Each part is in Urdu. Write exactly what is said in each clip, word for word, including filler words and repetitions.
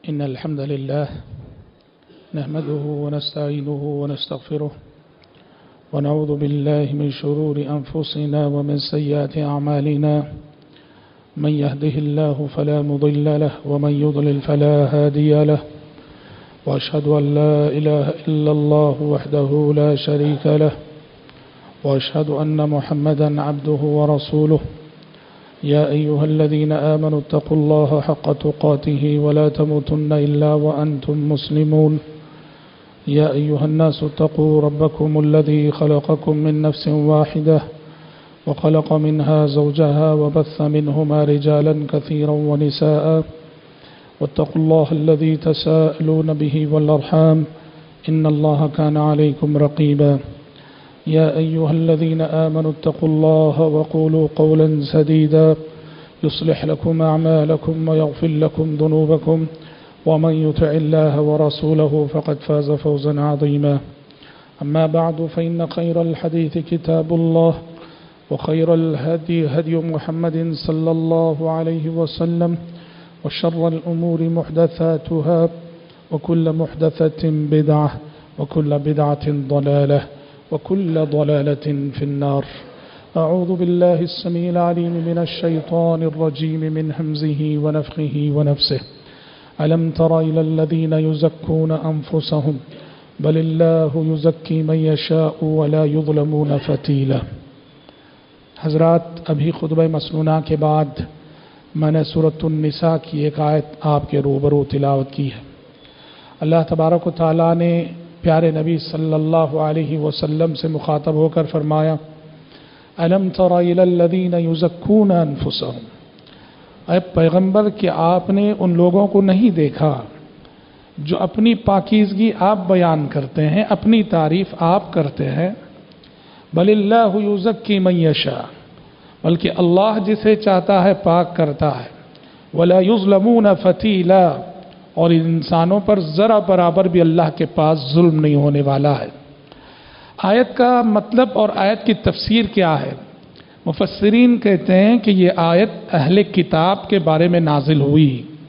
إن الحمد لله نحمده ونستعينه ونستغفره ونعوذ بالله من شرور أنفسنا ومن سيئات أعمالنا من يهده الله فلا مضل له ومن يضلل فلا هادي له وأشهد أن لا إله إلا الله وحده لا شريك له وأشهد أن محمدا عبده ورسوله يا أيها الذين آمنوا اتقوا الله حق تقاته ولا تموتن إلا وأنتم مسلمون يا أيها الناس اتقوا ربكم الذي خلقكم من نفس واحدة وخلق منها زوجها وبث منهما رجالا كثيرا ونساء واتقوا الله الذي تساءلون به والأرحام إن الله كان عليكم رقيبا يا أيها الذين آمنوا اتقوا الله وقولوا قولا سديدا يصلح لكم أعمالكم ويغفر لكم ذنوبكم ومن يطع الله ورسوله فقد فاز فوزا عظيما أما بعد فإن خير الحديث كتاب الله وخير الهدي هدي محمد صلى الله عليه وسلم وشر الأمور محدثاتها وكل محدثة بدعة وكل بدعة ضلالة وكل ضلالة في النار أعوذ بالله السميع العليم من الشيطان الرجيم من همزه ونفخه ونفسه ألم تر إلى الذين يزكون أنفسهم بل الله يزكي من يشاء ولا يظلمون فتيلا. حضرات، ابھی خطبہ مسنونہ کے بعد میں نے سورۃ النساء کی ایک آیت آپ کے روبرو تلاوت کی ہے. اللہ تبارک و تعالیٰ نے پیارے نبی صلی اللہ علیہ وسلم سے مخاطب ہو کر فرمایا، الم تر الی الذین یزکون انفسهم، اے پیغمبر کہ آپ نے ان لوگوں کو نہیں دیکھا جو اپنی پاکیزگی آپ بیان کرتے ہیں، اپنی تعریف آپ کرتے ہیں. بل اللہ یزکی من یشاء، بلکہ اللہ جسے چاہتا ہے پاک کرتا ہے. ولا یظلمون فتیلا، اور انسانوں پر ذرا برابر بھی اللہ کے پاس ظلم نہیں ہونے والا ہے. آیت کا مطلب اور آیت کی تفسیر کیا ہے؟ مفسرین کہتے ہیں کہ یہ آیت اہل کتاب کے بارے میں نازل ہوئی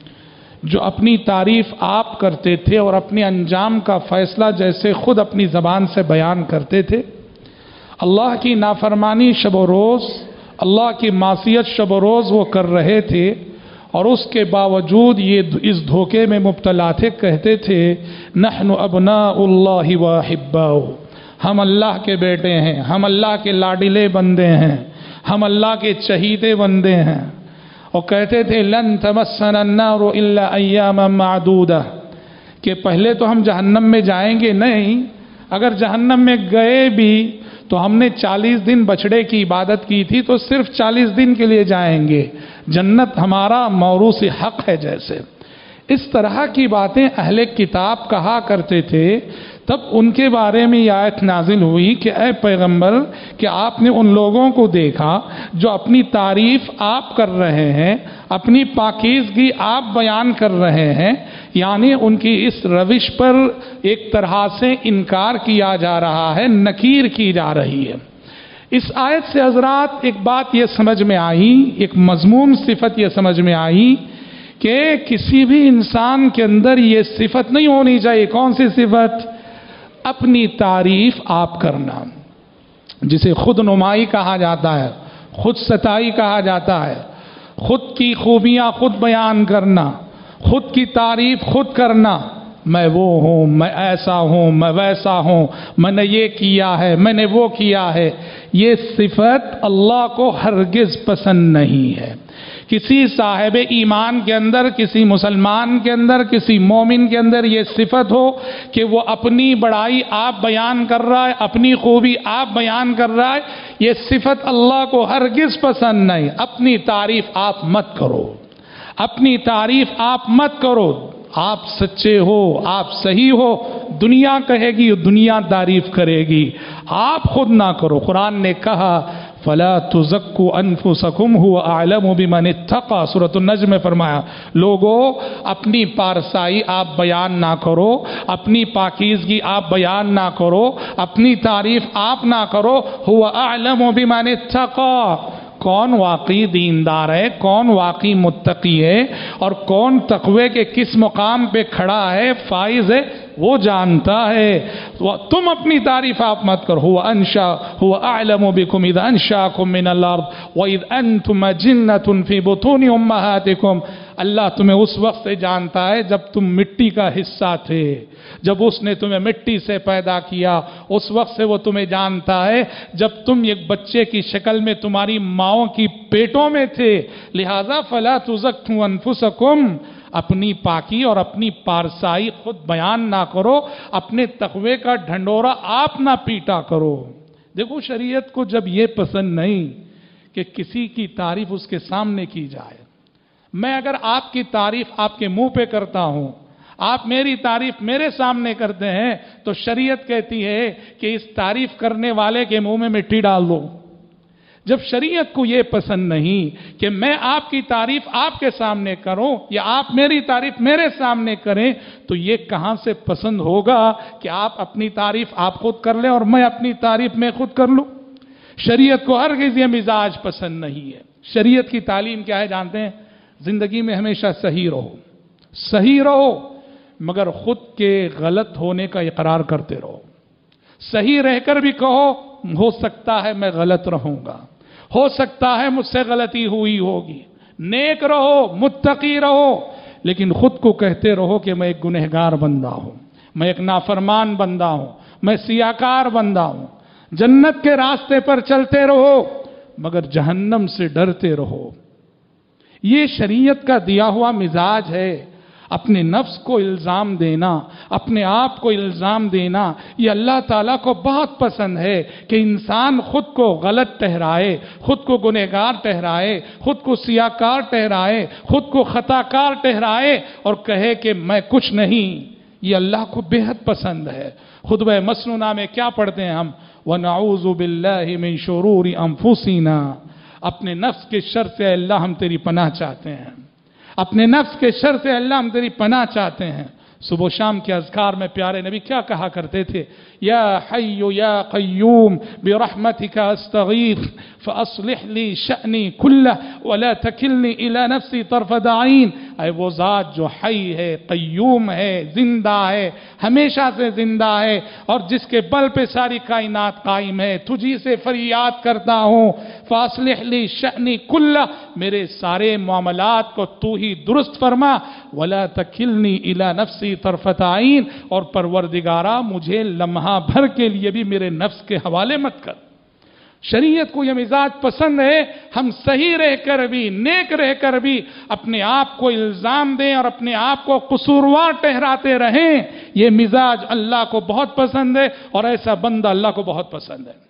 جو اپنی تعریف آپ کرتے تھے اور اپنے انجام کا فیصلہ جیسے خود اپنی زبان سے بیان کرتے تھے. اللہ کی نافرمانی شب و روز، اللہ کی معصیت شب و روز وہ کر رہے تھے، اور اس کے باوجود یہ اس دھوکے میں مبتلا تھے. کہتے تھے نحن ابناء اللہ واحباؤہ، ہم اللہ کے بیٹے ہیں، ہم اللہ کے لاڈلے بندے ہیں، ہم اللہ کے چہیتے بندے ہیں. اور کہتے تھے لن تمسنا النار الا ایاما معدودہ، کہ پہلے تو ہم جہنم میں جائیں گے نہیں، اگر جہنم میں گئے بھی تو ہم نے چالیس دن بچڑے کی عبادت کی تھی تو صرف چالیس دن کے لیے جائیں گے، جنت ہمارا موروث حق ہے. جیسے اس طرح کی باتیں اہل کتاب کہا کرتے تھے. تب ان کے بارے میں یہ آیت نازل ہوئی کہ اے پیغمبر کہ آپ نے ان لوگوں کو دیکھا جو اپنی تعریف آپ کر رہے ہیں، اپنی پاکیزگی آپ بیان کر رہے ہیں، یعنی ان کی اس روش پر ایک طرح سے انکار کیا جا رہا ہے، نکیر کی جا رہی ہے. اس آیت سے حضرات ایک بات یہ سمجھ میں آئی، ایک مضمون صفت یہ سمجھ میں آئی کہ کسی بھی انسان کے اندر یہ صفت نہیں ہونی چاہیے. کون سی صفت؟ اپنی تعریف آپ کرنا، جسے خود نمائی کہا جاتا ہے، خود ستائی کہا جاتا ہے. خود کی خوبیاں خود بیان کرنا، خود کی تعریف خود کرنا. میں وہ ہوں، میں ایسا ہوں، میں ویسا ہوں، میں نے یہ کیا ہے، میں نے وہ کیا ہے. یہ صفت اللہ کو ہرگز پسند نہیں ہے. کسی صاحب ایمان کے اندر، کسی مسلمان کے اندر، کسی مومن کے اندر یہ صفت ہو کہ وہ اپنی بڑائی آپ بیان کر رہا ہے، اپنی خوبی آپ بیان کر رہا ہے، یہ صفت اللہ کو ہرگز پسند نہیں. اپنی تعریف آپ مت کرو، اپنی تعریف آپ مت کرو. آپ سچے ہو، آپ صحیح ہو، دنیا کہے گی، دنیا تعریف کرے گی، آپ خود نہ کرو. قرآن نے کہا فلا تزکوا انفسکم هو اعلم بمن اتقى، سورۃ النجم میں فرمایا لوگو اپنی پارسائی آپ بیان نہ کرو، اپنی پاکیزگی آپ بیان نہ کرو، اپنی تعریف آپ نہ کرو. هو اعلم بمن اتقى، کون واقعی دیندار ہے، کون واقعی متقی ہے، اور کون تقوی کے کس مقام پہ کھڑا ہے، فائز ہے، وہ جانتا ہے۔ تم اپنی تعریف آپ مت کرو۔ هو انشا هو اعلم بكم اذا انشاكم من الارض واذ انتم جنة في بطون امهاتكم۔ اللہ تمہیں اس وقت سے جانتا ہے جب تم مٹی کا حصہ تھے، جب اس نے تمہیں مٹی سے پیدا کیا، اس وقت سے وہ تمہیں جانتا ہے جب تم ایک بچے کی شکل میں تمہاری ماؤں کی پیٹوں میں تھے۔ لہذا فلا تزکوا انفسکم، اپنی پاکی اور اپنی پارسائی خود بیان نہ کرو، اپنے تقوی کا ڈھنڈورا آپ نہ پیٹا کرو۔ دیکھو شریعت کو جب یہ پسند نہیں کہ کسی کی تعریف اس کے سامنے کی جائے، میں اگر آپ کی تعریف آپ کے منہ پہ کرتا ہوں، آپ میری تعریف میرے سامنے کرتے ہیں، تو شریعت کہتی ہے کہ اس تعریف کرنے والے کے منہ میں مٹی ڈال دو۔ جب شریعت کو یہ پسند نہیں کہ میں آپ کی تعریف آپ کے سامنے کروں یا آپ میری تعریف میرے سامنے کریں، تو یہ کہاں سے پسند ہوگا کہ آپ اپنی تعریف آپ خود کر لیں اور میں اپنی تعریف میں خود کر لوں؟ شریعت کو ہرگز یہ مزاج پسند نہیں ہے۔ شریعت کی تعلیم کیا ہے جانتے ہیں؟ زندگی میں ہمیشہ صحیح رہو، صحیح رہو، مگر خود کے غلط ہونے کا اقرار کرتے رہو۔ صحیح رہ کر بھی کہو ہو سکتا ہے میں غلط رہوں گا، ہو سکتا ہے مجھ سے غلطی ہوئی ہوگی۔ نیک رہو، متقی رہو، لیکن خود کو کہتے رہو کہ میں ایک گنہگار بندہ ہوں، میں ایک نافرمان بندہ ہوں، میں سیاکار بندہ ہوں۔ جنت کے راستے پر چلتے رہو مگر جہنم سے ڈرتے رہو۔ یہ شریعت کا دیا ہوا مزاج ہے۔ اپنے نفس کو الزام دینا، اپنے آپ کو الزام دینا، یہ اللہ تعالیٰ کو بہت پسند ہے کہ انسان خود کو غلط ٹھہرائے، خود کو گنہگار ٹھہرائے، خود کو سیاکار ٹھہرائے، خود کو خطا کار ٹھہرائے اور کہے کہ میں کچھ نہیں۔ یہ اللہ کو بہت پسند ہے۔ خطبہ مسنونہ میں کیا پڑھتے ہیں ہم؟ وَنَعُوذُ بِاللَّهِ مِن شُرُورِ أَنفُسِنَا، اپنے نفس کے شر سے اللہ ہم تیری پناہ چاہتے ہیں، اپنے نفس کے شر سے اللہ ہم تیری پناہ چاہتے ہیں۔ صبح و شام کے اذکار میں پیارے نبی کیا کہا کرتے تھے؟ یا حی یا قیوم برحمتک استغیث فاصلح لی شأنی کلہ ولا تکلنی الی نفسی طرفۃ عین۔ اے وہ ذات جو حی ہے، قیوم ہے، زندہ ہے، ہمیشہ سے زندہ ہے، اور جس کے بل پہ ساری کائنات قائم ہے، تجھی سے فریاد کرتا ہوں، فاصلح لی شأنی کلہ، میرے سارے معاملات کو تو ہی درست فرما، ولا تکلنی الی نفسی طرفۃ عین، اور پروردگارا مجھے لمحہ بھر کے لیے بھی میرے نفس کے حوالے مت کر۔ شریعت کو یہ مزاج پسند ہے، ہم صحیح رہ کر بھی، نیک رہ کر بھی اپنے آپ کو الزام دیں اور اپنے آپ کو قصوروار ٹھہراتے رہیں۔ یہ مزاج اللہ کو بہت پسند ہے اور ایسا بندہ اللہ کو بہت پسند ہے۔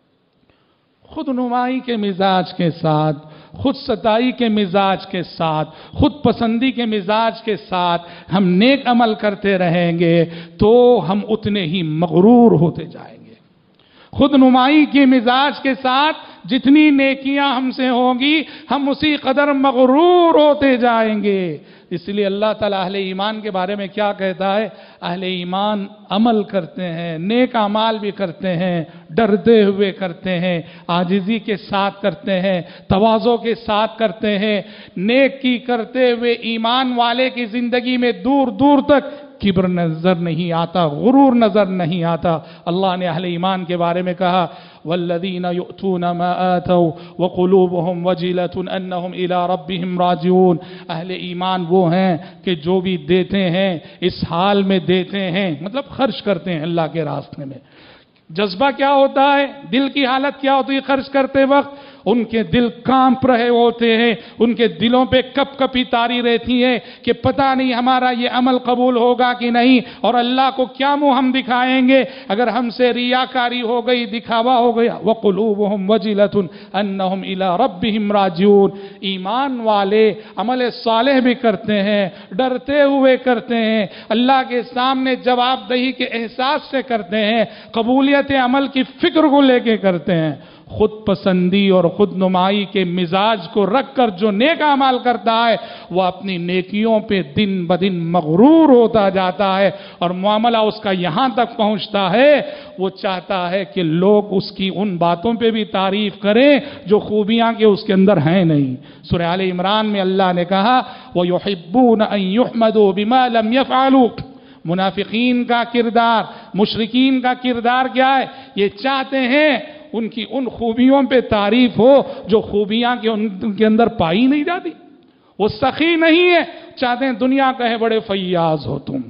خود نمائی کے مزاج کے ساتھ، خود ستائی کے مزاج کے ساتھ، خود پسندی کے مزاج کے ساتھ ہم نیک عمل کرتے رہیں گے تو ہم اتنے ہی مغرور ہوتے جائیں گے۔ خود نمائی کے مزاج کے ساتھ جتنی نیکیاں ہم سے ہوں گی ہم اسی قدر مغرور ہوتے جائیں گے۔ اس لیے اللہ تعالیٰ اہل ایمان کے بارے میں کیا کہتا ہے؟ اہل ایمان عمل کرتے ہیں، نیک اعمال بھی کرتے ہیں، ڈرتے ہوئے کرتے ہیں، عاجزی کے ساتھ کرتے ہیں، تواضع کے ساتھ کرتے ہیں۔ نیکی کرتے ہوئے ایمان والے کی زندگی میں دور دور تک کبر نظر نہیں آتا، غرور نظر نہیں آتا۔ اللہ نے اہل ایمان کے بارے میں کہا والذین یؤتون ما آتوا وقلوبهم وجلة انہم الی ربهم راجعون۔ اہل ایمان وہ ہیں کہ جو بھی دیتے ہیں اس حال میں دیتے ہیں، مطلب خرچ کرتے ہیں اللہ کے راستے میں۔ جذبہ کیا ہوتا ہے؟ دل کی حالت کیا ہوتی ہے خرچ کرتے وقت؟ ان کے دل کانپ رہے ہوتے ہیں، ان کے دلوں پہ کپ کپی تاری رہتی ہے کہ پتہ نہیں ہمارا یہ عمل قبول ہوگا کہ نہیں، اور اللہ کو کیا منہ ہم دکھائیں گے اگر ہم سے ریاکاری ہو گئی، دکھاوا ہو گیا۔ وَقُلُوبُهُمْ وَجِلَةٌ أَنَّهُمْ إِلَىٰ رَبِّهِمْ رَاجِعُونَ۔ ایمان والے عمل صالح بھی کرتے ہیں، ڈرتے ہوئے کرتے ہیں، اللہ کے سامنے جواب دہی کے احساس سے کرتے ہیں، قبولیت عمل کی فکر کو لے کے کرتے ہیں۔ خود پسندی اور خود نمائی کے مزاج کو رکھ کر جو نیک اعمال کرتا ہے وہ اپنی نیکیوں پہ دن بدن مغرور ہوتا جاتا ہے اور معاملہ اس کا یہاں تک پہنچتا ہے وہ چاہتا ہے کہ لوگ اس کی ان باتوں پہ بھی تعریف کریں جو خوبیاں کہ اس کے اندر ہیں نہیں۔ سورہ آل عمران میں اللہ نے کہا وَيُحِبُّونَ أَن يُحْمَدُوا بِمَا لَمْ يَفْعَلُوا۔ منافقین کا کردار، مشرکین کا کردار کیا ہے؟ یہ چاہتے ہیں ان کی ان خوبیوں پہ تعریف ہو جو خوبیاں کہ ان کے اندر پائی نہیں جاتی۔ وہ سخی نہیں ہے، چاہتے ہیں دنیا کہے بڑے فیاض ہو تم۔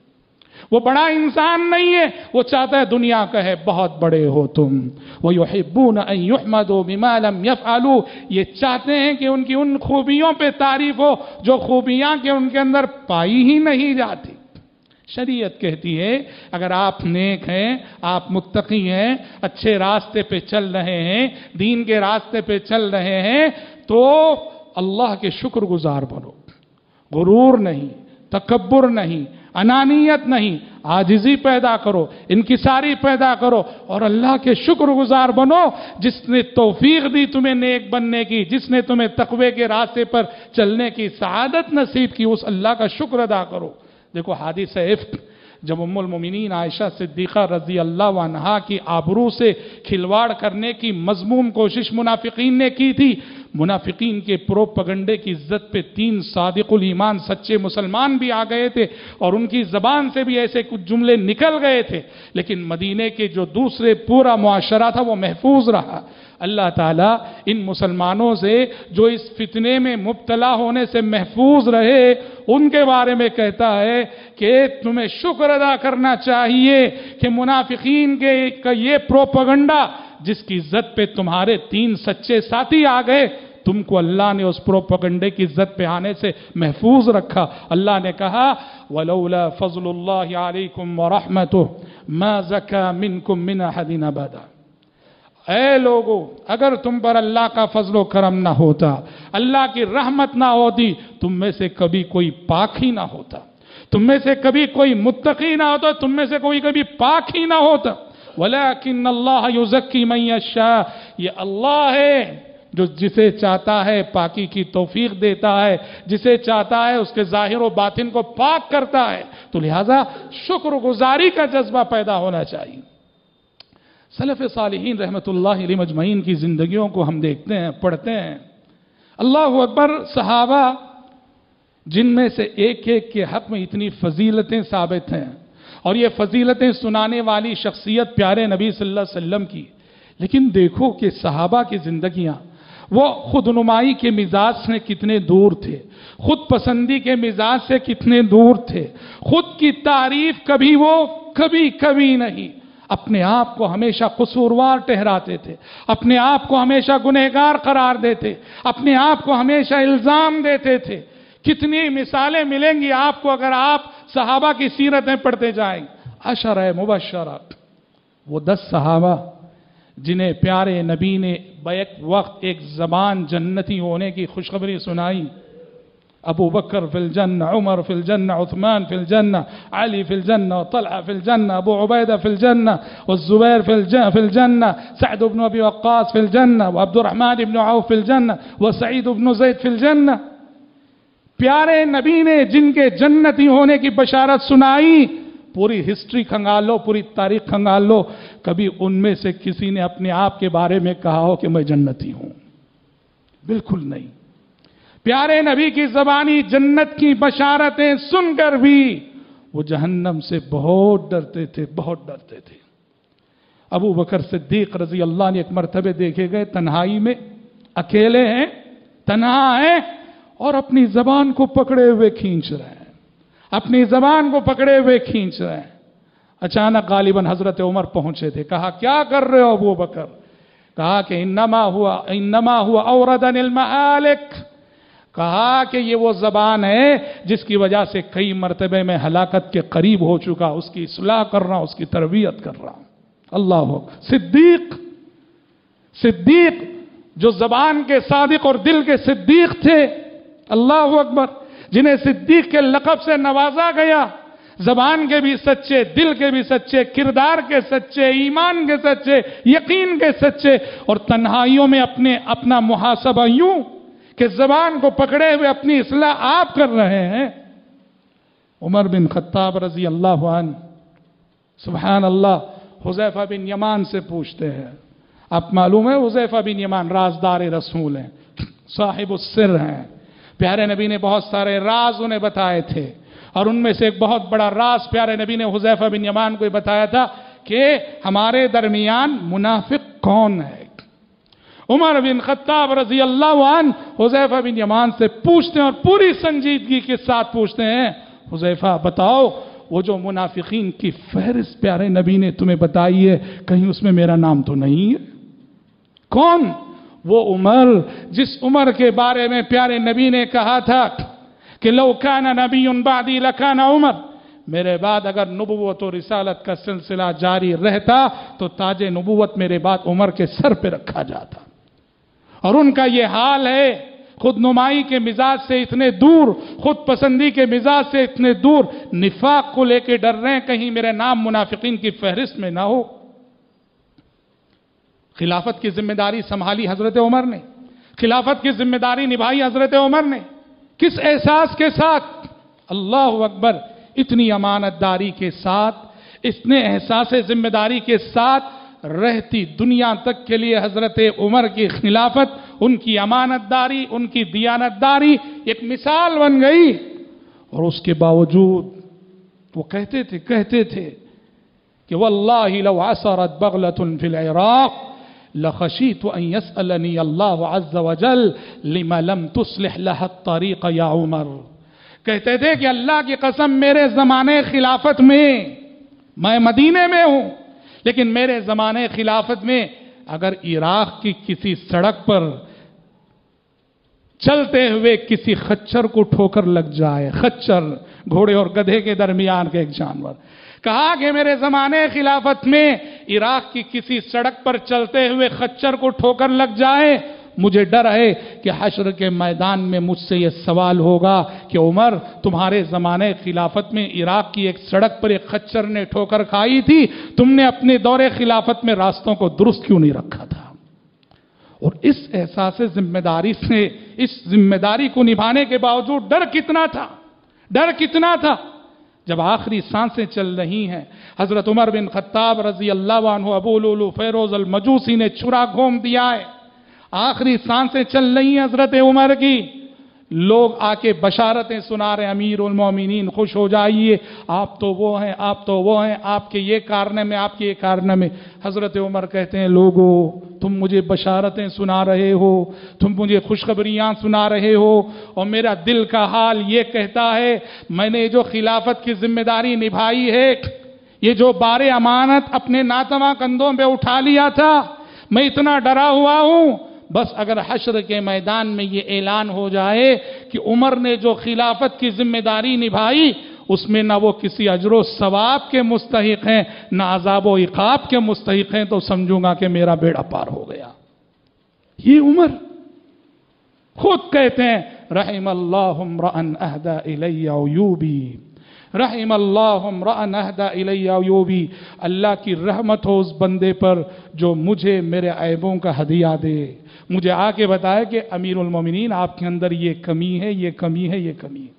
وہ بڑا انسان نہیں ہے، وہ چاہتا ہے دنیا کہے بہت بڑے ہو تم۔ وَيُحِبُّونَ أَن يُحْمَدُوا بِمَا لَمْ يَفْعَلُوا۔ یہ چاہتے ہیں کہ ان کی ان خوبیوں پہ تعریف ہو جو خوبیاں کہ ان کے اندر پائی ہی نہیں جاتی۔ شریعت کہتی ہے اگر آپ نیک ہیں، آپ متقی ہیں، اچھے راستے پہ چل رہے ہیں، دین کے راستے پہ چل رہے ہیں تو اللہ کے شکر گزار بنو، غرور نہیں، تکبر نہیں، انانیت نہیں، عاجزی پیدا کرو، انکساری پیدا کرو اور اللہ کے شکر گزار بنو جس نے توفیق دی تمہیں نیک بننے کی، جس نے تمہیں تقوی کے راستے پر چلنے کی سعادت نصیب کی، اس اللہ کا شکر ادا کرو۔ دیکھو حادثہ افک جب ام المومنین عائشہ صدیقہ رضی اللہ عنہا کی آبرو سے کھلواڑ کرنے کی مذموم کوشش منافقین نے کی تھی، منافقین کے پروپگنڈے کی عزت پہ تین صادق الایمان سچے مسلمان بھی آ گئے تھے اور ان کی زبان سے بھی ایسے کچھ جملے نکل گئے تھے، لیکن مدینے کے جو دوسرے پورا معاشرہ تھا وہ محفوظ رہا۔ اللہ تعالیٰ ان مسلمانوں سے جو اس فتنے میں مبتلا ہونے سے محفوظ رہے ان کے بارے میں کہتا ہے کہ تمہیں شکر ادا کرنا چاہیے کہ منافقین کے کا یہ پروپگنڈا جس کی عزت پہ تمہارے تین سچے ساتھی آ گئے، تم کو اللہ نے اس پروپگنڈے کی عزت پہ آنے سے محفوظ رکھا۔ اللہ نے کہا وَلَوْلَا فَضْلُ اللَّهِ عَلَيْكُمْ وَرَحْمَتُهُ مَا زَكَى مِنْكُمْ مِنْ أَحَدٍ أَبَدًا۔ اے لوگو اگر تم پر اللہ کا فضل و کرم نہ ہوتا، اللہ کی رحمت نہ ہوتی، تم میں سے کبھی کوئی پاک ہی نہ ہوتا، تم میں سے کبھی کوئی متقی نہ ہوتا، تم میں سے کوئی کبھی پاک ہی نہ ہوتا۔ وَلَكِنَّ اللَّهَ يُزَكِّي مَن يَشَاءُ، یہ اللہ ہے جو جسے چاہتا ہے پاکی کی توفیق دیتا ہے، جسے چاہتا ہے اس کے ظاہر و باطن کو پاک کرتا ہے، تو لہذا شکر گزاری کا جذبہ پیدا ہونا چاہیے۔ سلف صالحین رحمت اللہ علیہ مجمعین کی زندگیوں کو ہم دیکھتے ہیں، پڑھتے ہیں، اللہ اکبر، صحابہ جن میں سے ایک ایک کے حق میں اتنی فضیلتیں ثابت ہیں اور یہ فضیلتیں سنانے والی شخصیت پیارے نبی صلی اللہ علیہ وسلم کی، لیکن دیکھو کہ صحابہ کی زندگیاں وہ خود نمائی کے مزاج سے کتنے دور تھے، خود پسندی کے مزاج سے کتنے دور تھے، خود کی تعریف کبھی وہ کبھی کبھی نہیں، اپنے آپ کو ہمیشہ قصوروار ٹہراتے تھے، اپنے آپ کو ہمیشہ گنہگار قرار دیتے، اپنے آپ کو ہمیشہ الزام دیتے تھے۔ کتنی مثالیں ملیں گی آپ کو اگر آپ صحابہ کی سیرتیں پڑھتے جائیں۔ عشرہ مبشرہ، وہ دس صحابہ جنہیں پیارے نبی نے بیک وقت ایک زبان جنتی ہونے کی خوشخبری سنائی۔ ابو بکر فی الجنہ، عمر فی الجنہ، عثمان فی الجنہ، علی فی الجنہ، طلحہ فی الجنہ، ابو عبیدہ فی الجنہ، والزبیر فی الجنہ، سعد بن ابی وقاص فی الجنہ، وعبد الرحمن بن عوف فی الجنہ، وسعید بن زید فی الجنہ۔ پیارے نبی نے جن کے جنتی ہونے کی بشارت سنائی، پوری ہسٹری کھنگال لو، پوری تاریخ کھنگال لو، کبھی ان میں سے کسی نے اپنے آپ کے بارے میں کہا ہو کہ میں جنتی ہوں؟ بالکل نہیں۔ پیارے نبی کی زبانی جنت کی بشارتیں سن کر بھی وہ جہنم سے بہت ڈرتے تھے، بہت ڈرتے تھے۔ ابو بکر صدیق رضی اللہ عنہ ایک مرتبہ دیکھے گئے تنہائی میں، اکیلے ہیں، تنہا ہیں اور اپنی زبان کو پکڑے ہوئے کھینچ رہے ہیں، اپنی زبان کو پکڑے ہوئے کھینچ رہے ہیں۔ اچانک غالباً حضرت عمر پہنچے تھے، کہا کیا کر رہے ہو ابو بکر؟ کہا کہ انما ہوا انما ہوا اوردن المہالک، کہا کہ یہ وہ زبان ہے جس کی وجہ سے کئی مرتبے میں ہلاکت کے قریب ہو چکا، اس کی اصلاح کر رہا ہوں، اس کی تربیت کر رہا ہوں۔ اللہ صدیق، صدیق جو زبان کے صادق اور دل کے صدیق تھے، اللہ اکبر، جنہیں صدیق کے لقب سے نوازا گیا، زبان کے بھی سچے، دل کے بھی سچے، کردار کے سچے، ایمان کے سچے، یقین کے سچے، اور تنہائیوں میں اپنے اپنا محاسبہ یوں کہ زبان کو پکڑے ہوئے اپنی اصلاح آپ کر رہے ہیں۔ عمر بن خطاب رضی اللہ عنہ سبحان اللہ حذیفہ بن یمان سے پوچھتے ہیں، آپ معلوم ہے حذیفہ بن یمان رازدار رسول ہیں، صاحب السر ہیں، پیارے نبی نے بہت سارے راز انہیں بتائے تھے، اور ان میں سے ایک بہت بڑا راز پیارے نبی نے حذیفہ بن یمان کو بتایا تھا کہ ہمارے درمیان منافق کون ہے۔ عمر بن خطاب رضی اللہ عنہ حذیفہ بن یمان سے پوچھتے ہیں اور پوری سنجیدگی کے ساتھ پوچھتے ہیں، حذیفہ بتاؤ وہ جو منافقین کی فہرست پیارے نبی نے تمہیں بتائی ہے کہیں اس میں میرا نام تو نہیں ہے؟ کون؟ وہ عمر جس عمر کے بارے میں پیارے نبی نے کہا تھا کہ لو کان نبی بعدی لکان عمر، میرے بعد اگر نبوت و رسالت کا سلسلہ جاری رہتا تو تاج نبوت میرے بعد عمر کے سر پہ رکھا جاتا، اور ان کا یہ حال ہے، خود نمائی کے مزاج سے اتنے دور، خود پسندی کے مزاج سے اتنے دور، نفاق کو لے کے ڈر رہے ہیں کہیں میرے نام منافقین کی فہرست میں نہ ہو۔ خلافت کی ذمہ داری سنبھالی حضرت عمر نے، خلافت کی ذمہ داری نبھائی حضرت عمر نے، کس احساس کے ساتھ؟ اللہ اکبر، اتنی امانت داری کے ساتھ، اتنے احساس ذمہ داری کے ساتھ رہتی دنیا تک کے لیے حضرت عمر کی خلافت، ان کی امانت داری، ان کی دیانت داری ایک مثال بن گئی، اور اس کے باوجود وہ کہتے تھے کہتے تھے کہ واللہ لو عثرت بغلۃ فی العراق لخشیت ان یسألنی اللہ عز وجل لما لم تصلح لها الطریق یا عمر۔ کہتے تھے کہ اللہ کی قسم میرے زمانے خلافت میں، میں مدینے میں ہوں، لیکن میرے زمانے خلافت میں اگر عراق کی کسی سڑک پر چلتے ہوئے کسی خچر کو ٹھوکر لگ جائے، خچر گھوڑے اور گدھے کے درمیان کے ایک جانور، کہا کہ میرے زمانے خلافت میں عراق کی کسی سڑک پر چلتے ہوئے خچر کو ٹھوکر لگ جائے، مجھے ڈر ہے کہ حشر کے میدان میں مجھ سے یہ سوال ہوگا کہ عمر تمہارے زمانے خلافت میں عراق کی ایک سڑک پر ایک خچر نے ٹھوکر کھائی تھی، تم نے اپنے دور خلافت میں راستوں کو درست کیوں نہیں رکھا تھا؟ اور اس احساس ذمہ داری سے، اس ذمہ داری کو نبھانے کے باوجود ڈر کتنا تھا، ڈر کتنا تھا۔ جب آخری سانسیں چل رہی ہیں، حضرت عمر بن خطاب رضی اللہ عنہ ابو لولو فیروز المجوسی نے چھرا گھوم دیا ہے، آخری سانسیں چل رہی ہیں حضرت عمر کی، لوگ آ کے بشارتیں سنا رہے ہیں، امیر المومنین خوش ہو جائیے، آپ تو وہ ہیں، آپ تو وہ ہیں، آپ کے یہ کارنامے، آپ کے یہ کارنامے۔ حضرت عمر کہتے ہیں لوگو تم مجھے بشارتیں سنا رہے ہو، تم مجھے خوشخبریاں سنا رہے ہو، اور میرا دل کا حال یہ کہتا ہے میں نے جو خلافت کی ذمہ داری نبھائی ہے، یہ جو بار امانت اپنے ناتواں کندھوں پہ اٹھا لیا تھا، میں اتنا ڈرا ہوا ہوں، بس اگر حشر کے میدان میں یہ اعلان ہو جائے کہ عمر نے جو خلافت کی ذمہ داری نبھائی اس میں نہ وہ کسی اجر و ثواب کے مستحق ہیں نہ عذاب و عقاب کے مستحق ہیں، تو سمجھوں گا کہ میرا بیڑا پار ہو گیا۔ یہ عمر خود کہتے ہیں رحم اللہ امرأ اہدى الی عیوبی، رحم اللہ امرأ اہدى الی عیوبی، اللہ کی رحمت ہو اس بندے پر جو مجھے میرے عیبوں کا ہدیہ دے، مجھے آ کے بتائے کہ امیر المومنین آپ کے اندر یہ کمی ہے، یہ کمی ہے، یہ کمی ہے۔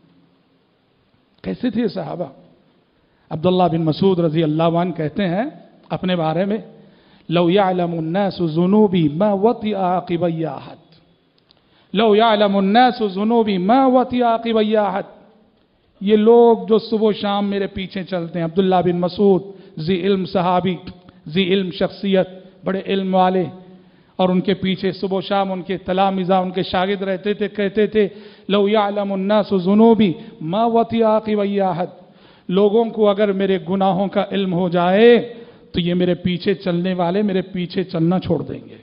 کیسے تھے صحابہ؟ عبداللہ بن مسعود رضی اللہ عنہ کہتے ہیں اپنے بارے میں لو يعلم الناس ذنوبی ما وطئ عاقبی احد، لو يعلم الناس ذنوبی ما وطئ عاقبی احد۔ یہ لوگ جو صبح و شام میرے پیچھے چلتے ہیں، عبداللہ بن مسعود ذی علم صحابی، ذی علم شخصیت، بڑے علم والے، اور ان کے پیچھے صبح و شام ان کے تلامذہ، ان کے شاگرد رہتے تھے، کہتے تھے لو يعلم الناس ذنوبی ما وطئ عاقبی احد، لوگوں کو اگر میرے گناہوں کا علم ہو جائے تو یہ میرے پیچھے چلنے والے میرے پیچھے چلنا چھوڑ دیں گے۔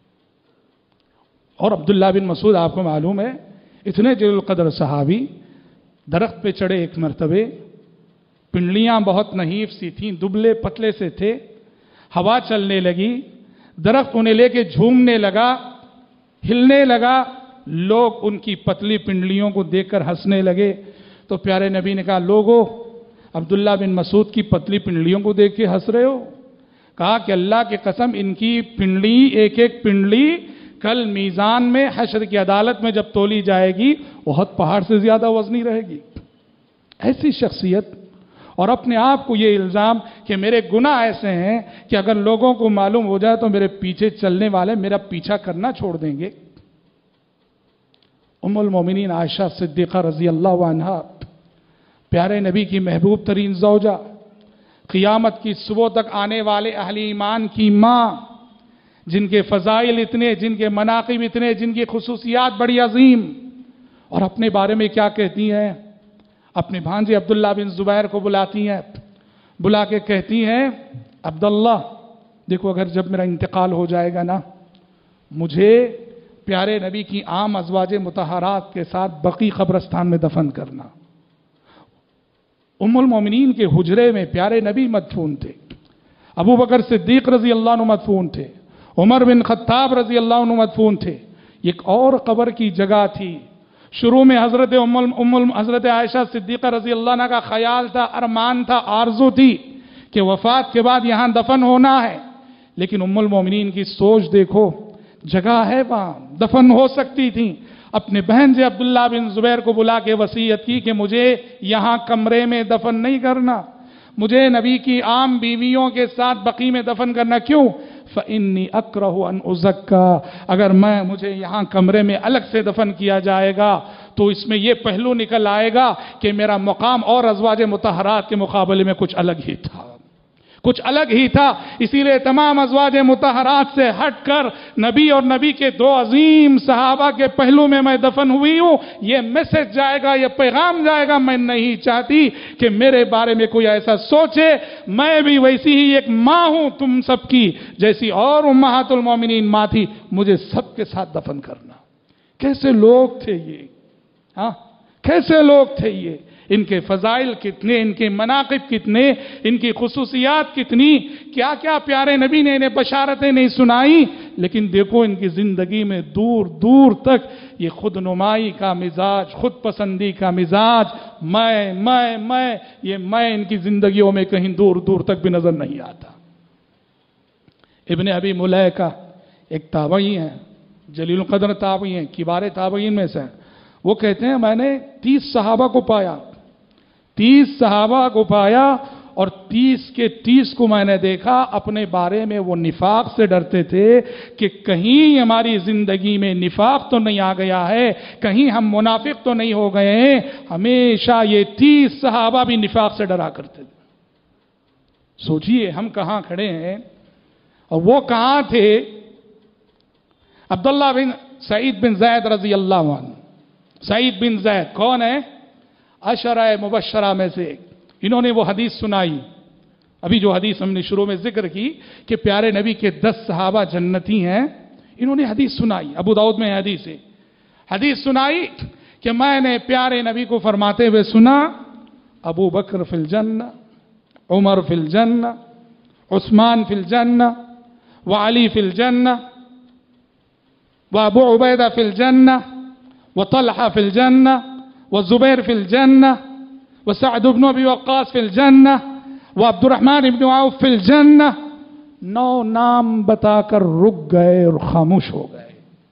اور عبداللہ بن مسعود آپ کو معلوم ہے اتنے جلیل القدر صحابی، درخت پہ چڑھے ایک مرتبے، پنڈلیاں بہت نحیف سی تھیں، دبلے پتلے سے تھے، ہوا چلنے لگی، درخت انہیں لے کے جھومنے لگا، ہلنے لگا، لوگ ان کی پتلی پنڈلیوں کو دیکھ کر ہنسنے لگے، تو پیارے نبی نے کہا لوگو عبداللہ بن مسعود کی پتلی پنڈلیوں کو دیکھ کے ہنس رہے ہو؟ کہا کہ اللہ کی قسم ان کی پنڈلی، ایک ایک پنڈلی کل میزان میں حشر کی عدالت میں جب تولی جائے گی احد پہاڑ سے زیادہ وزنی رہے گی۔ ایسی شخصیت، اور اپنے آپ کو یہ الزام کہ میرے گناہ ایسے ہیں کہ اگر لوگوں کو معلوم ہو جائے تو میرے پیچھے چلنے والے میرا پیچھا کرنا چھوڑ دیں گے۔ ام المومنین عائشہ صدیقہ رضی اللہ عنہا، پیارے نبی کی محبوب ترین زوجہ، قیامت کی صبح تک آنے والے اہل ایمان کی ماں، جن کے فضائل اتنے، جن کے مناقب اتنے، جن کی خصوصیات بڑی عظیم، اور اپنے بارے میں کیا کہتی ہیں؟ اپنے بھانجے عبداللہ بن زبیر کو بلاتی ہیں، بلا کے کہتی ہیں عبداللہ دیکھو اگر جب میرا انتقال ہو جائے گا نا، مجھے پیارے نبی کی عام ازواج مطہرات کے ساتھ بقی قبرستان میں دفن کرنا۔ ام المومنین کے حجرے میں پیارے نبی مدفون تھے، ابو بکر صدیق رضی اللہ عنہ مدفون تھے، عمر بن خطاب رضی اللہ عنہ مدفون تھے۔ ایک اور قبر کی جگہ تھی، شروع میں حضرت ام ام حضرت عائشہ صدیقہ رضی اللہ عنہ کا خیال تھا، ارمان تھا، آرزو تھی کہ وفات کے بعد یہاں دفن ہونا ہے، لیکن ام المومنین کی سوچ دیکھو، جگہ ہے وہاں دفن ہو سکتی تھی۔ اپنے بہن جے عبداللہ بن زبیر کو بلا کے وصیت کی کہ مجھے یہاں کمرے میں دفن نہیں کرنا، مجھے نبی کی عام بیویوں کے ساتھ بقی میں دفن کرنا۔ کیوں؟ فَإِنِّي أَكْرَهُ أَنْ أُزَكَّى، اگر میں مجھے یہاں کمرے میں الگ سے دفن کیا جائے گا تو اس میں یہ پہلو نکل آئے گا کہ میرا مقام اور ازواج مطہرات کے مقابلے میں کچھ الگ ہی تھا، کچھ الگ ہی تھا۔ اسی لیے تمام ازواج مطہرات سے ہٹ کر نبی اور نبی کے دو عظیم صحابہ کے پہلو میں میں دفن ہوئی ہوں۔ یہ میسج جائے گا، یہ پیغام جائے گا، میں نہیں چاہتی کہ میرے بارے میں کوئی ایسا سوچے۔ میں بھی ویسی ہی ایک ماں ہوں تم سب کی، جیسی اور امہات المومنین ماں تھی، مجھے سب کے ساتھ دفن کرنا۔ کیسے لوگ تھے یہ، ہاں کیسے لوگ تھے یہ، ان کے فضائل کتنے، ان کے مناقب کتنے، ان کی خصوصیات کتنی، کیا کیا پیارے نبی نے انہیں بشارتیں نہیں سنائی، لیکن دیکھو ان کی زندگی میں دور دور تک یہ خود نمائی کا مزاج، خود پسندی کا مزاج، میں میں میں یہ میں ان کی زندگیوں میں کہیں دور دور تک بھی نظر نہیں آتا۔ ابن ابی ملیکہ ایک تابعی ہیں، جلیل القدر تابعی ہیں، کبار تابعین میں سے، وہ کہتے ہیں میں نے تیس صحابہ کو پایا، تیس صحابہ کو پایا اور تیس کے تیس کو میں نے دیکھا اپنے بارے میں وہ نفاق سے ڈرتے تھے کہ کہیں ہماری زندگی میں نفاق تو نہیں آ گیا ہے، کہیں ہم منافق تو نہیں ہو گئے ہیں۔ ہمیشہ یہ تیس صحابہ بھی نفاق سے ڈرا کرتے تھے۔ سوچئے ہم کہاں کھڑے ہیں اور وہ کہاں تھے۔ عبداللہ بن سعید بن زید رضی اللہ عنہ، سعید بن زید کون ہے؟ عشرہ مبشرہ میں سے، انہوں نے وہ حدیث سنائی، ابھی جو حدیث ہم نے شروع میں ذکر کی کہ پیارے نبی کے دس صحابہ جنتی ہیں، انہوں نے حدیث سنائی، ابو داؤد میں حدیث ہے، حدیث سنائی کہ میں نے پیارے نبی کو فرماتے ہوئے سنا، ابو بکر فی الجنہ، عمر فی الجنہ، عثمان فی الجنہ، وعلی فی الجنہ، وابو عبیدہ فی الجنہ، وطلحہ فی الجنہ، وزبیر فی الجنہ، وسعد بن ابی وقاص فی الجنہ، وعبد الرحمن بن عوف فی الجنہ۔ نو نام بتا کر رک گئے اور خاموش ہو گئے،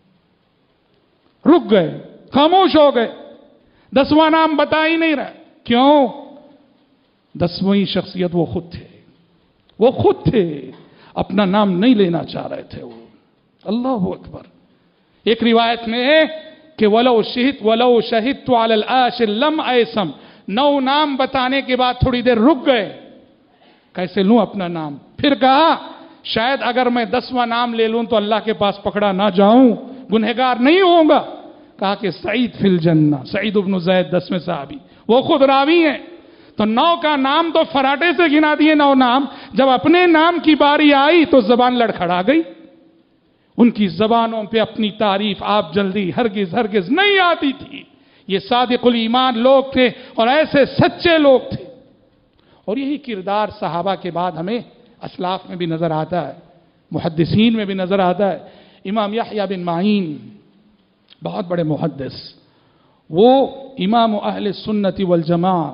رک گئے خاموش ہو گئے، دسواں نام بتا ہی نہیں رہا۔ کیوں؟ دسویں شخصیت وہ خود تھے، وہ خود تھے، اپنا نام نہیں لینا چاہ رہے تھے وہ۔ اللہ اکبر۔ ایک روایت میں ہے کہ وَلَوْ شَهِدْ وَلَوْ شَهِدْتُ عَلَى الْآشِ لَمْ أَيْسَمْ، نو نام بتانے کے بعد تھوڑی دیر رک گئے، کیسے لوں اپنا نام؟ پھر کہا شاید اگر میں دسواں نام لے لوں تو اللہ کے پاس پکڑا نہ جاؤں، گنہگار نہیں ہوں گا۔ کہا کہ سعید فی الجنہ، سعید بن زید دسویں صحابی، وہ خود راوی ہیں۔ تو نو کا نام تو فراٹے سے گنا دیے نو نام، جب اپنے نام کی باری آئی تو زبان لڑکھڑا گئی۔ ان کی زبانوں پہ اپنی تعریف آپ جلدی ہرگز ہرگز نہیں آتی تھی۔ یہ صادق الایمان لوگ تھے اور ایسے سچے لوگ تھے، اور یہی کردار صحابہ کے بعد ہمیں اسلاف میں بھی نظر آتا ہے، محدثین میں بھی نظر آتا ہے۔ امام یحییٰ بن معین بہت بڑے محدث، وہ امام اہل سنت والجماع،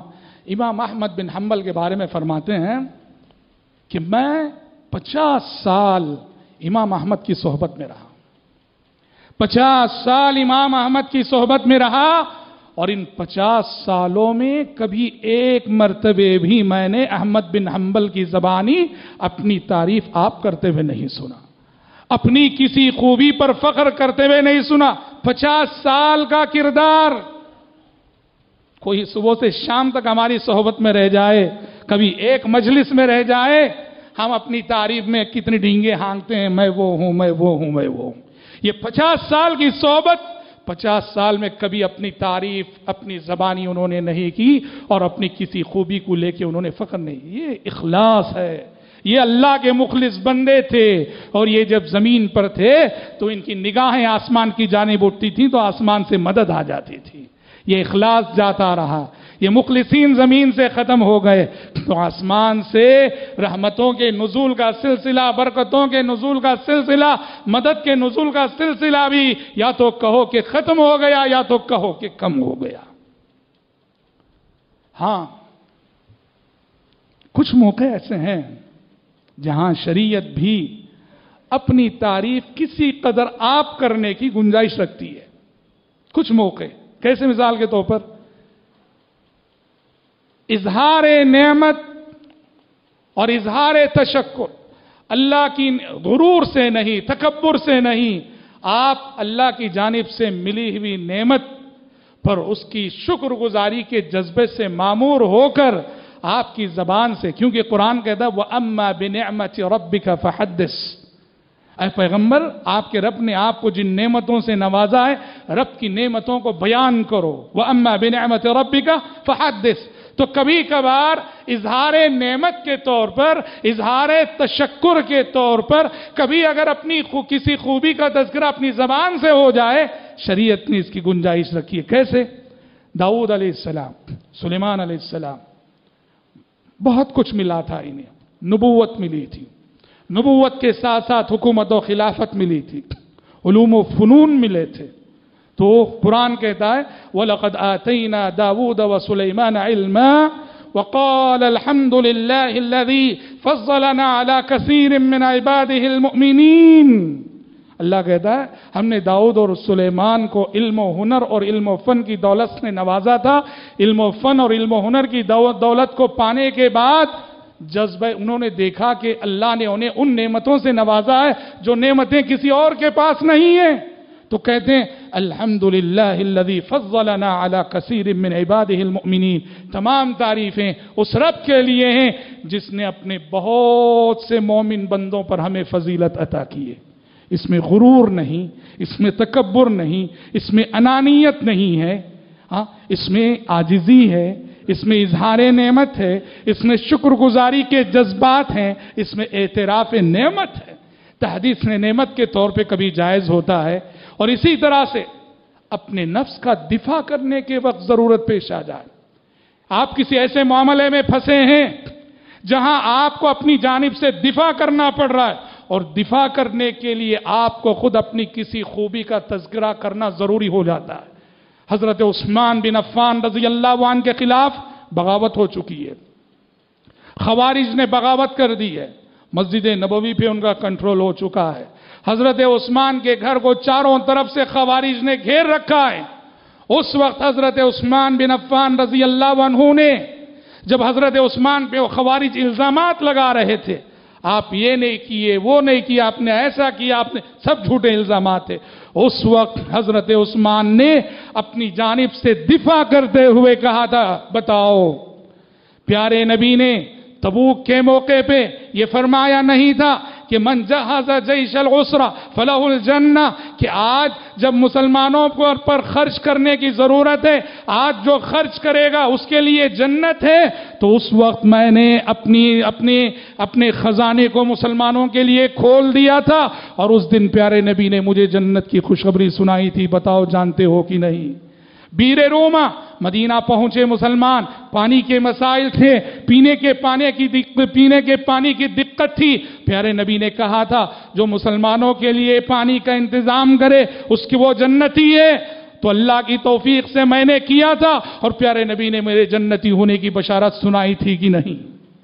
امام احمد بن حنبل کے بارے میں فرماتے ہیں کہ میں پچاس سال امام احمد کی صحبت میں رہا، پچاس سال امام احمد کی صحبت میں رہا، اور ان پچاس سالوں میں کبھی ایک مرتبہ بھی میں نے احمد بن حنبل کی زبانی اپنی تعریف آپ کرتے ہوئے نہیں سنا، اپنی کسی خوبی پر فخر کرتے ہوئے نہیں سنا۔ پچاس سال کا کردار، کوئی صبح سے شام تک ہماری صحبت میں رہ جائے، کبھی ایک مجلس میں رہ جائے، ہم اپنی تعریف میں کتنی ڈینگے ہانکتے ہیں، میں وہ ہوں میں وہ ہوں میں وہ ہوں۔ یہ پچاس سال کی صحبت، پچاس سال میں کبھی اپنی تعریف اپنی زبانی انہوں نے نہیں کی، اور اپنی کسی خوبی کو لے کے انہوں نے فخر نہیں۔ یہ اخلاص ہے، یہ اللہ کے مخلص بندے تھے، اور یہ جب زمین پر تھے تو ان کی نگاہیں آسمان کی جانب اٹھتی تھیں تو آسمان سے مدد آ جاتی تھی۔ یہ اخلاص جاتا رہا، یہ مخلصین زمین سے ختم ہو گئے تو آسمان سے رحمتوں کے نزول کا سلسلہ، برکتوں کے نزول کا سلسلہ، مدد کے نزول کا سلسلہ بھی یا تو کہو کہ ختم ہو گیا یا تو کہو کہ کم ہو گیا۔ ہاں، کچھ موقع ایسے ہیں جہاں شریعت بھی اپنی تعریف کسی قدر آپ کرنے کی گنجائش رکھتی ہے۔ کچھ موقع کیسے؟ مثال کے طور پر اظہار نعمت اور اظہار تشکر، اللہ کی غرور سے نہیں، تکبر سے نہیں، آپ اللہ کی جانب سے ملی ہوئی نعمت پر اس کی شکر گزاری کے جذبے سے معمور ہو کر آپ کی زبان سے، کیونکہ قرآن کہتا ہے وَأَمَّا بِنِعْمَةِ رَبِّكَ فَحَدِّثْ، اے پیغمبر آپ کے رب نے آپ کو جن نعمتوں سے نوازا ہے، رب کی نعمتوں کو بیان کرو۔ وَأَمَّا بِنِعْمَةِ رَبِّكَ فَحَدِّثْ، تو کبھی کبھار اظہار نعمت کے طور پر، اظہار تشکر کے طور پر، کبھی اگر اپنی کسی خوبی کا تذکرہ اپنی زبان سے ہو جائے، شریعت نے اس کی گنجائش رکھی ہے۔ کیسے؟ داؤد علیہ السلام، سلیمان علیہ السلام، بہت کچھ ملا تھا انہیں، نبوت ملی تھی، نبوت کے ساتھ ساتھ حکومت و خلافت ملی تھی، علوم و فنون ملے تھے، تو قرآن کہتا ہے وَلَقَدْ آتَيْنَا دَاوُودَ وَسُلَيْمَانَ عِلْمًا وَقَالَ الْحَمْدُ لِلَّهِ الَّذِي فَضَّلَنَا عَلَى كَثِيرٍ مِّنْ عِبَادِهِ الْمُؤْمِنِينَ۔ اللہ کہتا ہے ہم نے داؤد اور سلیمان کو علم و ہنر اور علم و فن کی دولت سے نوازا تھا۔ علم و فن اور علم و ہنر کی دولت کو پانے کے بعد جذبہ انہوں نے دیکھا کہ اللہ نے انہیں ان نعمتوں سے نوازا ہے جو نعمتیں کسی اور کے پاس نہیں ہیں، تو کہتے ہیں الحمدللہ الذی فضلنا علی کثیر من عبادہ المؤمنین، تمام تعریفیں اس رب کے لیے ہیں جس نے اپنے بہت سے مومن بندوں پر ہمیں فضیلت عطا کی ہے۔ اس میں غرور نہیں، اس میں تکبر نہیں، اس میں انانیت نہیں ہے، ہاں اس میں عاجزی ہے، اس میں اظہار نعمت ہے، اس میں شکر گزاری کے جذبات ہیں، اس میں اعتراف نعمت ہے۔ تحدیث نعمت کے طور پہ کبھی جائز ہوتا ہے، اور اسی طرح سے اپنے نفس کا دفاع کرنے کے وقت ضرورت پیش آ جائے، آپ کسی ایسے معاملے میں پھنسے ہیں جہاں آپ کو اپنی جانب سے دفاع کرنا پڑ رہا ہے، اور دفاع کرنے کے لیے آپ کو خود اپنی کسی خوبی کا تذکرہ کرنا ضروری ہو جاتا ہے۔ حضرت عثمان بن عفان رضی اللہ عنہ کے خلاف بغاوت ہو چکی ہے، خوارج نے بغاوت کر دی ہے، مسجد نبوی پہ ان کا کنٹرول ہو چکا ہے، حضرت عثمان کے گھر کو چاروں طرف سے خوارج نے گھیر رکھا ہے۔ اس وقت حضرت عثمان بن عفان رضی اللہ عنہ نے جب حضرت عثمان پہ خوارج الزامات لگا رہے تھے، آپ یہ نہیں کیے، وہ نہیں کیا، آپ نے ایسا کیا، آپ نے سب جھوٹے الزامات تھے، اس وقت حضرت عثمان نے اپنی جانب سے دفاع کرتے ہوئے کہا تھا بتاؤ، پیارے نبی نے تبوک کے موقع پہ یہ فرمایا نہیں تھا کہ من جہز جیش العسرہ فلہ الجنہ، کہ آج جب مسلمانوں پر خرچ کرنے کی ضرورت ہے، آج جو خرچ کرے گا اس کے لیے جنت ہے؟ تو اس وقت میں نے اپنی اپنے اپنے خزانے کو مسلمانوں کے لیے کھول دیا تھا، اور اس دن پیارے نبی نے مجھے جنت کی خوشخبری سنائی تھی، بتاؤ جانتے ہو کہ نہیں؟ بیر روما مدینہ پہنچے مسلمان، پانی کے مسائل تھے، پینے کے پانی کی دقت پینے کے پانی کی دقت تھی، پیارے نبی نے کہا تھا جو مسلمانوں کے لیے پانی کا انتظام کرے اس کی وہ جنتی ہے۔ تو اللہ کی توفیق سے میں نے کیا تھا اور پیارے نبی نے میرے جنتی ہونے کی بشارت سنائی تھی کہ نہیں؟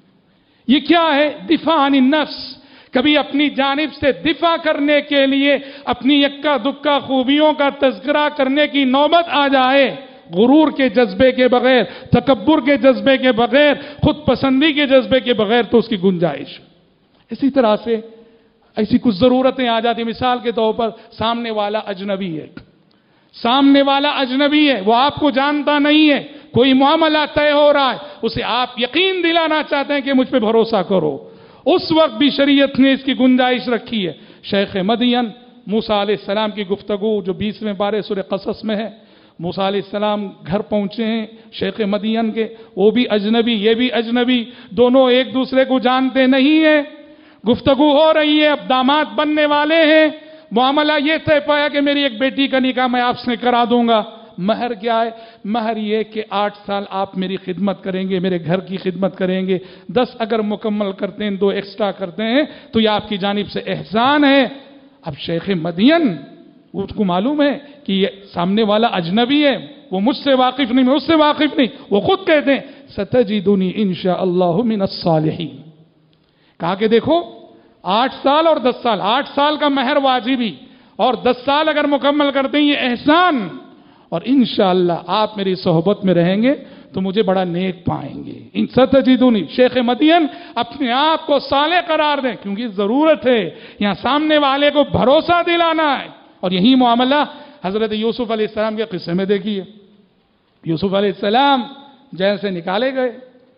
یہ کیا ہے؟ دفاع عن النفس. کبھی اپنی جانب سے دفاع کرنے کے لیے اپنی یکا دکا خوبیوں کا تذکرہ کرنے کی نوبت آ جائے، غرور کے جذبے کے بغیر، تکبر کے جذبے کے بغیر، خود پسندی کے جذبے کے بغیر، تو اس کی گنجائش. اسی طرح سے ایسی کچھ ضرورتیں آ جاتی. مثال کے طور پر سامنے والا اجنبی ہے، سامنے والا اجنبی ہے، وہ آپ کو جانتا نہیں ہے، کوئی معاملہ طے ہو رہا ہے، اسے آپ یقین دلانا چاہتے ہیں کہ مجھ پہ بھروسہ کرو. اس وقت بھی شریعت نے اس کی گنجائش رکھی ہے. شیخ مدین موسیٰ علیہ السلام کی گفتگو جو بیسویں پارے سورہ قصص میں ہے، موسیٰ علیہ السلام گھر پہنچے ہیں شیخ مدین کے، وہ بھی اجنبی یہ بھی اجنبی، دونوں ایک دوسرے کو جانتے نہیں ہیں. گفتگو ہو رہی ہے، اب داماد بننے والے ہیں، معاملہ یہ طے پایا کہ میری ایک بیٹی کا نکاح میں آپ سے کرا دوں گا. مہر کیا ہے؟ مہر یہ کہ آٹھ سال آپ میری خدمت کریں گے، میرے گھر کی خدمت کریں گے، دس اگر مکمل کرتے ہیں، دو ایکسٹرا کرتے ہیں تو یہ آپ کی جانب سے احسان ہے. اب شیخ مدین اس کو معلوم ہے کہ یہ سامنے والا اجنبی ہے، وہ مجھ سے واقف نہیں، میں اس سے واقف نہیں. وہ خود کہتے ہیں ستجدنی انشاءاللہ من الصالحین. کہا کہ دیکھو آٹھ سال اور دس سال، آٹھ سال کا مہر واجبی اور دس سال اگر مکمل کرتے ہیں یہ احسان، اور انشاءاللہ آپ میری صحبت میں رہیں گے تو مجھے بڑا نیک پائیں گے. ان ستجدونی. شیخ مدین اپنے آپ کو صالح قرار دیں کیونکہ ضرورت ہے یہاں سامنے والے کو بھروسہ دلانا ہے. اور یہی معاملہ حضرت یوسف علیہ السلام کے قصے میں دیکھیے. یوسف علیہ السلام جیل سے نکالے گئے،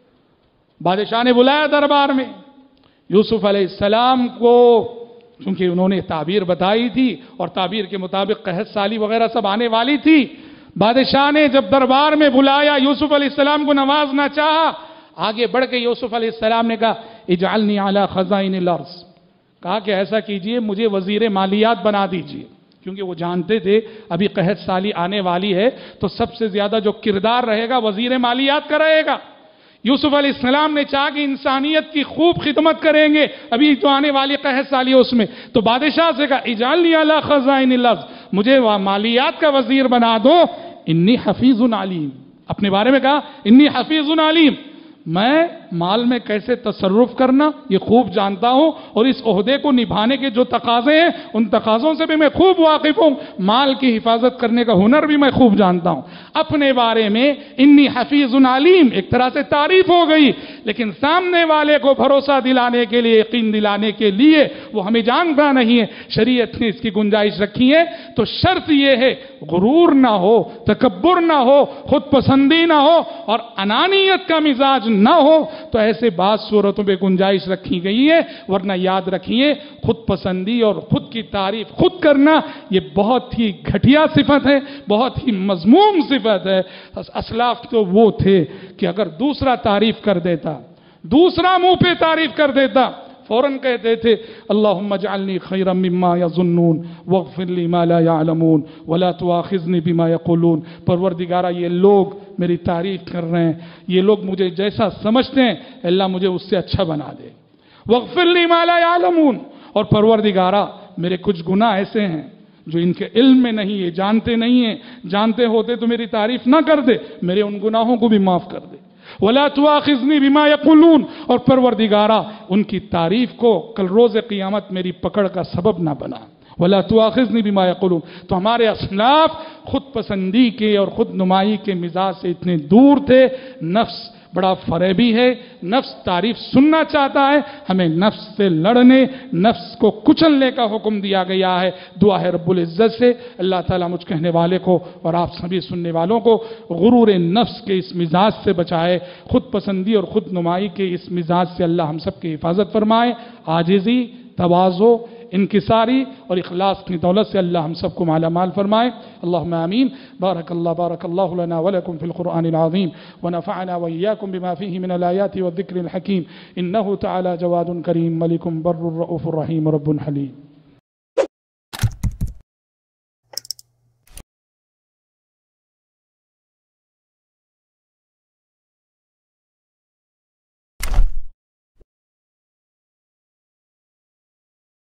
بادشاہ نے بلایا دربار میں. یوسف علیہ السلام کو چونکہ انہوں نے تعبیر بتائی تھی اور تعبیر کے مطابق قحط سالی وغیرہ سب آنے والی تھی، بادشاہ نے جب دربار میں بلایا یوسف علیہ السلام کو نوازنا چاہا، آگے بڑھ کے یوسف علیہ السلام نے کہا اجعلنی علی خزائن الارض. کہا کہ ایسا کیجئے مجھے وزیر مالیات بنا دیجئے، کیونکہ وہ جانتے تھے ابھی قحط سالی آنے والی ہے تو سب سے زیادہ جو کردار رہے گا وزیر مالیات کا رہے گا. یوسف علیہ السلام نے چاہا کہ انسانیت کی خوب خدمت کریں گے ابھی جو آنے والی قحط سالی ہے اس میں، تو بادشاہ سے کہا اجعلنی علی خزائن الارض، مجھے مالیات کا وزیر بنا دو. انی حفیظ علیم، اپنے بارے میں کہا انی حفیظ علیم، میں مال میں کیسے تصرف کرنا یہ خوب جانتا ہوں اور اس عہدے کو نبھانے کے جو تقاضے ہیں ان تقاضوں سے بھی میں خوب واقف ہوں، مال کی حفاظت کرنے کا ہنر بھی میں خوب جانتا ہوں. اپنے بارے میں انی حفیظ علیم ایک طرح سے تعریف ہو گئی، لیکن سامنے والے کو بھروسہ دلانے کے لیے، یقین دلانے کے لیے وہ ہمیں جانتا نہیں ہے. شریعت نے اس کی گنجائش رکھی ہے. تو شرط یہ ہے غرور نہ ہو، تکبر نہ ہو، خود پسندی نہ ہو اور انانیت کا مزاج نہ ہو. تو ایسے بعض صورتوں پہ گنجائش رکھی گئی ہے، ورنہ یاد رکھیے خود پسندی اور خود کی تعریف خود کرنا یہ بہت ہی گھٹیا صفت ہے، بہت ہی مذموم صفت ہے. اسلاف تو وہ تھے کہ اگر دوسرا تعریف کر دیتا، دوسرا منہ پہ تعریف کر دیتا، فوراً کہتے تھے اللہم اجعلنی خیرا مما یظنون واغفر لی ما لا یعلمون ولا تؤاخذنی بما یقولون. پروردگارہ یہ لوگ میری تعریف کر رہے ہیں، یہ لوگ مجھے جیسا سمجھتے ہیں اللہ مجھے اس سے اچھا بنا دے. واغفر لی ما لا یعلمون، اور پروردگارہ میرے کچھ گناہ ایسے ہیں جو ان کے علم میں نہیں ہے، جانتے نہیں ہیں، جانتے ہوتے تو میری تعریف نہ کر دے، میرے ان گناہوں کو بھی معاف کر دے. وَلَا تُؤَاخِذْنِي بِمَا يَقُولُونَ، اور پروردگارہ ان کی تعریف کو کل روز قیامت میری پکڑ کا سبب نہ بنا. وَلَا تُؤَاخِذْنِي بِمَا يَقُولُونَ. تو ہمارے اسلاف خود پسندی کے اور خود نمائی کے مزاج سے اتنے دور تھے. نفس بڑا فریبی ہے، نفس تعریف سننا چاہتا ہے. ہمیں نفس سے لڑنے، نفس کو کچلنے کا حکم دیا گیا ہے. دعا ہے رب العزت سے اللہ تعالیٰ مجھ کہنے والے کو اور آپ سبھی سننے والوں کو غرور نفس کے اس مزاج سے بچائے، خود پسندی اور خود نمائی کے اس مزاج سے اللہ ہم سب کی حفاظت فرمائے. عاجزی، تواضع، انکساری اور اخلاص کی دولت سے اللہ ہم سب کو مالا مال فرمائے. اللہم آمین. بارک اللہ بارک اللہ لنا ولکم فی القرآن العظیم ونفعنا وإیاکم بما فیہ من الآیات والذکر الحکیم. انہ تعالی جواد کریم ملک بر الرؤوف الرحیم رب حلیم.